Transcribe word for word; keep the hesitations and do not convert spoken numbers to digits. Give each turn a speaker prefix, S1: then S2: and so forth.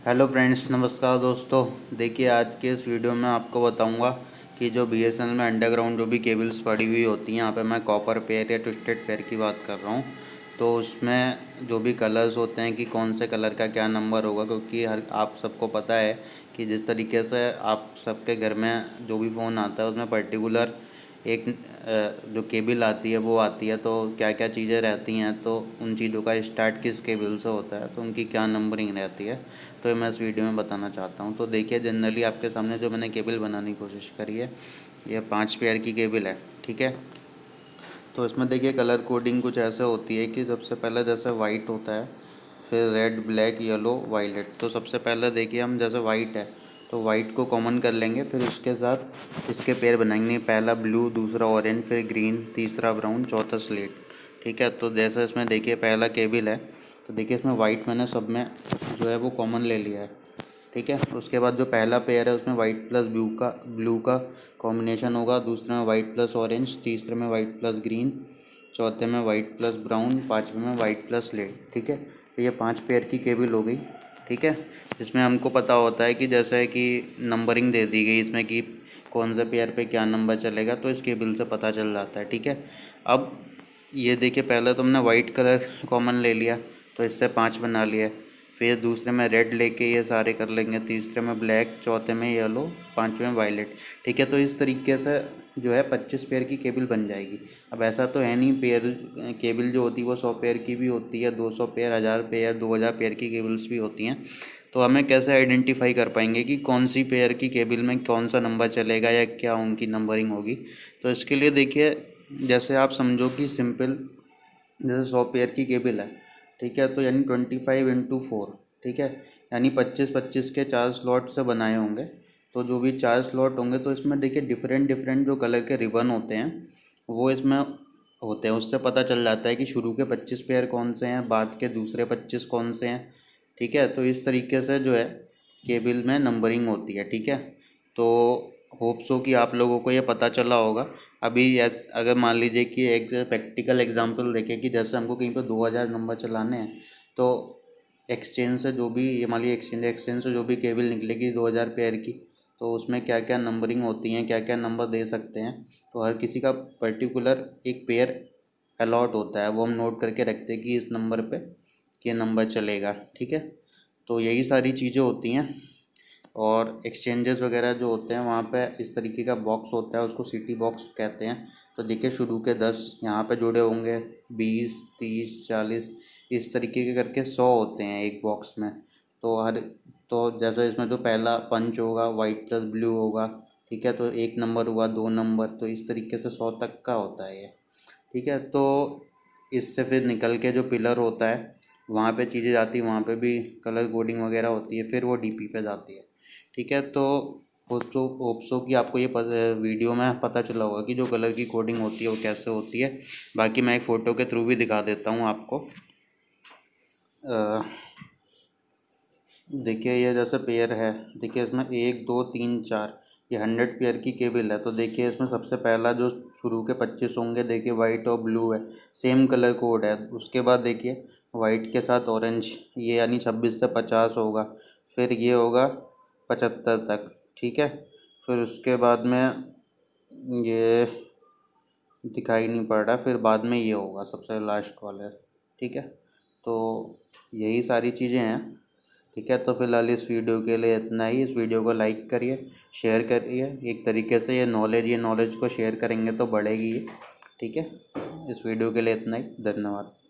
S1: Hello friends, नमस्कार दोस्तों। देखिए, आज के इस वीडियो में आपको बताऊंगा कि जो बीएसएनएल में अंडरग्राउंड जो भी केबल्स पड़ी हुई होती हैं, यहाँ पे मैं कॉपर पेयर या ट्विस्टेड पेयर की बात कर रहा हूँ। तो उसमें जो भी कलर्स होते हैं कि कौन से कलर का क्या नंबर होगा, क्योंकि हर आप सबको पता है कि जिस तरीके से आप सबके घर में जो भी फ़ोन आता है उसमें पर्टिकुलर एक जो केबल आती है वो आती है, तो क्या क्या चीज़ें रहती हैं, तो उन चीज़ों का स्टार्ट किस केबल से होता है, तो उनकी क्या नंबरिंग रहती है, तो ये मैं इस वीडियो में बताना चाहता हूँ। तो देखिए, जनरली आपके सामने जो मैंने केबल बनाने की कोशिश करी है, ये पाँच पेयर की केबल है, ठीक है। तो इसमें देखिए कलर कोडिंग कुछ ऐसे होती है कि सबसे पहले जैसे वाइट होता है, फिर रेड, ब्लैक, येलो, वायलेट। तो सबसे पहले देखिए हम जैसे वाइट है तो वाइट को कॉमन कर लेंगे, फिर उसके साथ इसके पेयर बनाएंगे। पहला ब्लू, दूसरा ऑरेंज, फिर ग्रीन, तीसरा ब्राउन, चौथा स्लेट, ठीक है। तो जैसे इसमें देखिए पहला केबल है, तो देखिए इसमें वाइट मैंने सब में जो है वो कॉमन ले लिया है, ठीक है। उसके बाद जो पहला पेयर है उसमें वाइट प्लस ब्लू का ब्लू का कॉम्बिनेशन होगा, दूसरे में वाइट प्लस ऑरेंज, तीसरे में वाइट प्लस ग्रीन, चौथे में वाइट प्लस ब्राउन, पाँचवें में वाइट प्लस रेड, ठीक है। तो ये पांच पेयर की केबल हो गई, ठीक है। इसमें हमको पता होता है कि जैसे कि नंबरिंग दे दी गई इसमें कि कौन से पेयर पे क्या नंबर चलेगा, तो इस केबल से पता चल जाता है, ठीक है। अब ये देखिए, पहले तो हमने वाइट कलर कॉमन ले लिया, तो इससे पाँच बना लिया। फिर दूसरे में रेड लेके ये सारे कर लेंगे, तीसरे में ब्लैक, चौथे में येलो, पांचवें में वायलेट, ठीक है। तो इस तरीके से जो है पच्चीस पेयर की केबल बन जाएगी। अब ऐसा तो है नहीं, पेयर केबल जो होती है वो सौ पेयर की भी होती है, दो सौ पेयर, हज़ार पेयर, दो हज़ार पेयर की केबल्स भी होती हैं। तो हमें कैसे आइडेंटिफाई कर पाएंगे कि कौन सी पेयर की केबल में कौन सा नंबर चलेगा या क्या उनकी नंबरिंग होगी। तो इसके लिए देखिए, जैसे आप समझो कि सिंपल जैसे सौ पेयर की केबल है, ठीक है। तो यानी ट्वेंटी फाइव इंटू फोर, ठीक है, यानी पच्चीस पच्चीस के चार स्लॉट से बनाए होंगे। तो जो भी चार स्लॉट होंगे, तो इसमें देखिए डिफरेंट डिफरेंट जो कलर के रिबन होते हैं वो इसमें होते हैं। उससे पता चल जाता है कि शुरू के पच्चीस पेयर कौन से हैं, बाद के दूसरे पच्चीस कौन से हैं, ठीक है। तो इस तरीके से जो है केबल में नंबरिंग होती है, ठीक है। तो होप सो कि आप लोगों को ये पता चला होगा। अभी यस, अगर मान लीजिए कि एक प्रैक्टिकल एग्जांपल देखें कि जैसे हमको कहीं पर दो हज़ार नंबर चलाने हैं, तो एक्सचेंज से जो भी ये मान लीजिए एक्सचेंज एक्सचेंज से जो भी केबल निकलेगी दो हज़ार पेयर की, तो उसमें क्या क्या नंबरिंग होती हैं, क्या क्या नंबर दे सकते हैं, तो हर किसी का पर्टिकुलर एक पेयर अलॉट होता है, वो हम नोट करके रखते हैं कि इस नंबर पे ये नंबर चलेगा, ठीक है। तो यही सारी चीज़ें होती हैं। और एक्सचेंजेस वगैरह जो होते हैं वहाँ पे इस तरीके का बॉक्स होता है, उसको सिटी बॉक्स कहते हैं। तो देखिए शुरू के दस यहाँ पे जुड़े होंगे, बीस, तीस, चालीस, इस तरीके के करके सौ होते हैं एक बॉक्स में। तो हर तो जैसे इसमें जो पहला पंच होगा वाइट प्लस ब्लू होगा, ठीक है। तो एक नंबर हुआ, दो नंबर, तो इस तरीके से सौ तक का होता है ये, ठीक है। तो इससे फिर निकल के जो पिलर होता है वहाँ पे चीज़ें जाती है, वहाँ पे भी कलर कोडिंग वगैरह होती है, फिर वो डीपी पे जाती है, ठीक है। तो होप्सो होप्सो कि आपको ये वीडियो में पता चला होगा कि जो कलर की कोडिंग होती है वो कैसे होती है। बाकी मैं एक फ़ोटो के थ्रू भी दिखा देता हूँ आपको। अ, देखिए ये जैसे पेयर है, देखिए इसमें एक, दो, तीन, चार, ये हंड्रेड पेयर की केबल है। तो देखिए इसमें सबसे पहला जो शुरू के पच्चीस होंगे, देखिए वाइट और ब्लू है, सेम कलर कोड है। उसके बाद देखिए वाइट के साथ ऑरेंज, ये यानी छब्बीस से पचास होगा, फिर ये होगा पचहत्तर तक, ठीक है। फिर उसके बाद में ये दिखाई नहीं पड़ रहा, फिर बाद में ये होगा सबसे लास्ट वाला, ठीक है। तो यही सारी चीज़ें हैं, ठीक है। तो फिलहाल इस वीडियो के लिए इतना ही। इस वीडियो को लाइक करिए, शेयर करिए। एक तरीके से ये नॉलेज ये नॉलेज को शेयर करेंगे तो बढ़ेगी ये, ठीक है। इस वीडियो के लिए इतना ही, धन्यवाद।